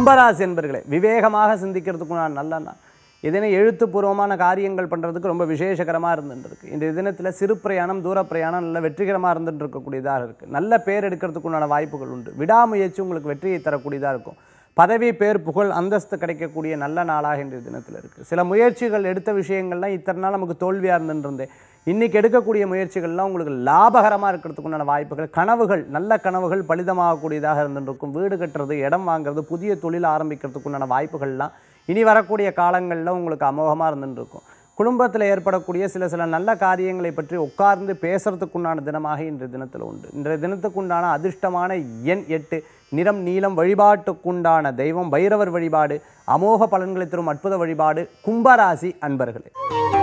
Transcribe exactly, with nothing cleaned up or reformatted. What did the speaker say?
கும்பராசி என்பர்களே, விவேகமாக சிந்திக்கிறதுக்கு நான் நல்ல நாள். இதனை எழுத்துப்பூர்வமான காரியங்கள் பண்ணுறதுக்கு ரொம்ப விசேஷகரமாக இருந்துருக்கு. இந்த தினத்தில் சிறு பிரயாணம், தூர பிரயாணம் நல்ல வெற்றிகரமாக இருந்துட்டு இருக்கக்கூடியதாக இருக்குது. நல்ல பேர் எடுக்கிறதுக்கு உண்டான வாய்ப்புகள் உண்டு. விடாமுயற்சி உங்களுக்கு வெற்றியை தரக்கூடியதாக இருக்கும். பதவி, பேர், புகழ், அந்தஸ்து கிடைக்கக்கூடிய நல்ல நாளாக இன்றைய தினத்தில் இருக்குது. சில முயற்சிகள் எடுத்த விஷயங்கள்லாம் இத்தனை நாள் நமக்கு தோல்வியாக இருந்துருந்தேன், இன்றைக்கி எடுக்கக்கூடிய முயற்சிகள்லாம் உங்களுக்கு லாபகரமாக இருக்கிறதுக்கு உண்டான வாய்ப்புகள், கனவுகள், நல்ல கனவுகள் பலிதமாகக்கூடியதாக இருந்துருக்கும். வீடு கட்டுறது, இடம் வாங்குறது, புதிய தொழில் ஆரம்பிக்கிறதுக்கு உண்டான வாய்ப்புகள்லாம் இனி வரக்கூடிய காலங்களில் உங்களுக்கு அமோகமாக இருந்துருக்கும். குடும்பத்தில் ஏற்படக்கூடிய சில சில நல்ல காரியங்களை பற்றி உட்கார்ந்து பேசுறதுக்குண்டான தினமாக இன்றைய தினத்தில் உண்டு. இன்றைய தினத்துக்குண்டான அதிர்ஷ்டமான எண் எட்டு, நிறம் நீலம். வழிபாட்டுக்குண்டான தெய்வம் பைரவர் வழிபாடு. அமோக பலன்களை தரும் அற்புத வழிபாடு கும்பராசி அன்பர்களே.